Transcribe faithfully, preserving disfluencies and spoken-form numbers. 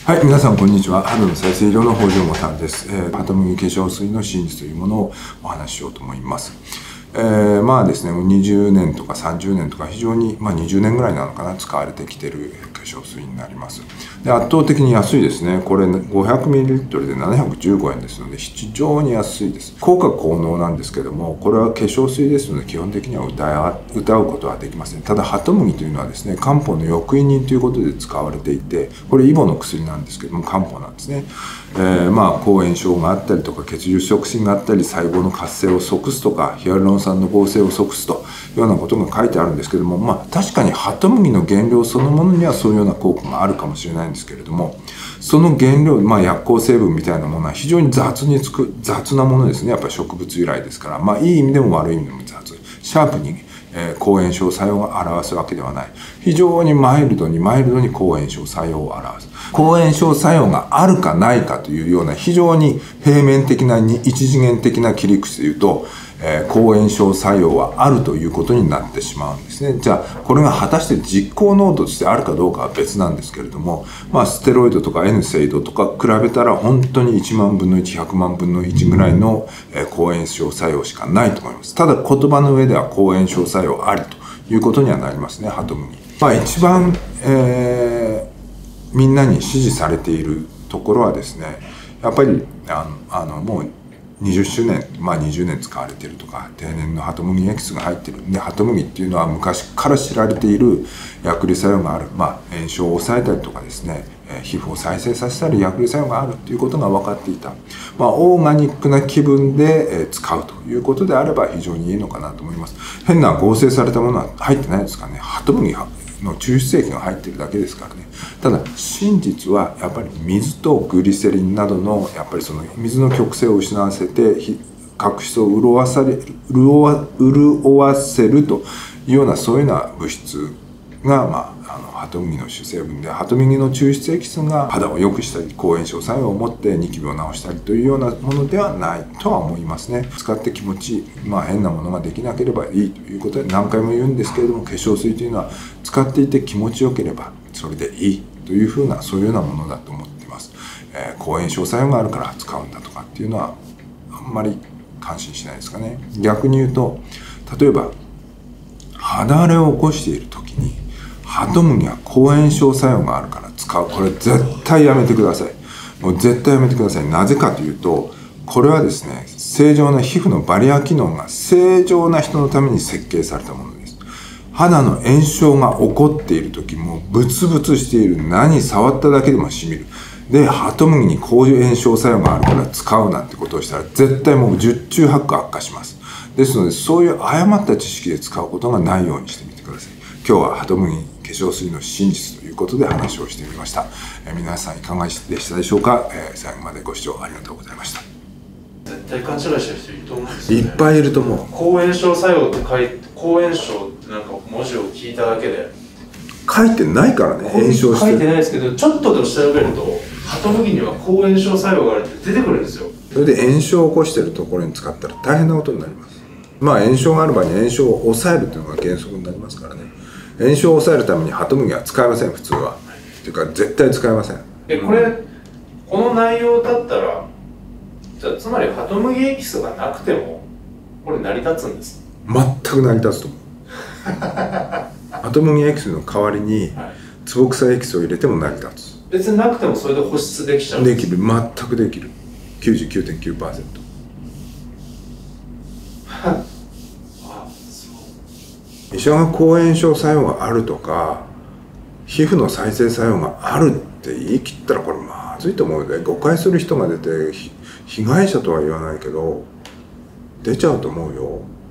はい、皆さんこんにちは。肌の再生医療の北条茂さんです。えー、ハトムギ化粧水の真実というものをお話ししようと思います。えー、まあですね、にじゅうねんとかさんじゅうねんとか非常に、まあ、にじゅうねんぐらいなのかな、使われてきている化粧水になります。で、圧倒的に安いですね。これ ごひゃくミリリットル でななひゃくじゅうごえんですので、非常に安いです。効果効能なんですけども、これは化粧水ですので、基本的には歌う、歌うことはできません。ただ、ハトムギというのはですね、漢方の抑因人ということで使われていて、これイボの薬なんですけども、漢方なんですね。えー、まあ、抗炎症があったりとか、血流促進があったり、細胞の活性を即すとか、ヒアルロン酸の合成を即すというようなことが書いてあるんですけども、まあ、確かにハトムギの原料そのものにはそういうような効果があるかもしれないんですけれども、その原料、まあ、薬効成分みたいなものは非常に雑につく、雑なものですね。やっぱり植物由来ですから、まあ、いい意味でも悪い意味でも雑。シャープに、えー、抗炎症作用が表すわけではない。非常にマイルドにマイルドに抗炎症作用を表す。抗炎症作用があるかないかというような非常に平面的な一次元的な切り口で言うと、えー、抗炎症作用はあるということになってしまうんですね。じゃあこれが果たして実効濃度としてあるかどうかは別なんですけれども、まあ、ステロイドとか エヌセイドとか比べたら本当にいちまんぶんのいち、ひゃくまんぶんのいちぐらいの、えー、抗炎症作用しかないと思います。ただ言葉の上では抗炎症作用ありということにはなりますね、ハトムギ。まあ、一番、えーみんなに支持されているところはですね、やっぱりあのあのもうにじゅっしゅうねん、まあにじゅうねん使われているとか、天然のハトムギエキスが入っているんで、ハトムギっていうのは昔から知られている薬理作用がある、まあ、炎症を抑えたりとかですね、えー、皮膚を再生させたり薬理作用があるということが分かっていた、まあ、オーガニックな気分で、えー、使うということであれば非常にいいのかなと思います。変な合成されたものは入ってないですかね。ハトムギの抽出液が入っているだけですからね。ただ真実はやっぱり水とグリセリンなどのやっぱりその水の極性を失わせて角質を潤わされ潤わ潤わせるというようなそういうような物質が、まあ、あのハトムギの主成分で、ハトムギの抽出エキスが肌を良くしたり抗炎症作用を持ってニキビを治したりというようなものではないとは思いますね。使って気持ちいい、まあ、変なものができなければいいということで何回も言うんですけれども、化粧水というのは使っていて気持ちよければそれでいいというふうなそういうようなものだと思っています。えー、抗炎症作用があるから使うんだとかっていうのはあんまり感心しないですかね。逆に言うと、例えば肌荒れを起こしている時にハトムギは抗炎症作用があるから使う。これ絶対やめてください。もう絶対やめてください。なぜかというと、これはですね、正常な皮膚のバリア機能が正常な人のために設計されたものです。肌の炎症が起こっている時もブツブツしている、何触っただけでもしみる。で、ハトムギに抗炎症作用があるから使うなんてことをしたら絶対もう十中八九悪化します。ですので、そういう誤った知識で使うことがないようにしてみてください。今日はハトムギ化粧水の真実ということで話をしてみました。えー、皆さんいかがでしたでしょうか。えー、最後までご視聴ありがとうございました。 絶対勘違いしてる人いると思うんですよね。 いっぱいいると思う。 抗炎症作用って書いて、抗炎症ってなんか文字を聞いただけで書いてないからね。炎症して書いてないですけど、ちょっとでも調べるとハトムギには抗炎症作用があるって出てくるんですよ。 それで炎症を起こしているところに使ったら大変なことになります。まあ炎症がある場合に炎症を抑えるというのが原則になりますからね。炎症を抑えるためにハトムギは使えません、普通は。っていうか絶対使えません。 え、これ、うん、この内容だったら、じゃあつまりハトムギエキスがなくてもこれ成り立つんです。 全く成り立つと思う。ハトムギエキスの代わりにツボクサエキスを入れても成り立つ。 別になくてもそれで保湿できちゃう。 できる、全くできる。きゅうじゅうきゅうてんきゅうパーセント。医者が抗炎症作用があるとか皮膚の再生作用があるって言い切ったらこれまずいと思うので、誤解する人が出て被害者とは言わないけど出ちゃうと思うよ。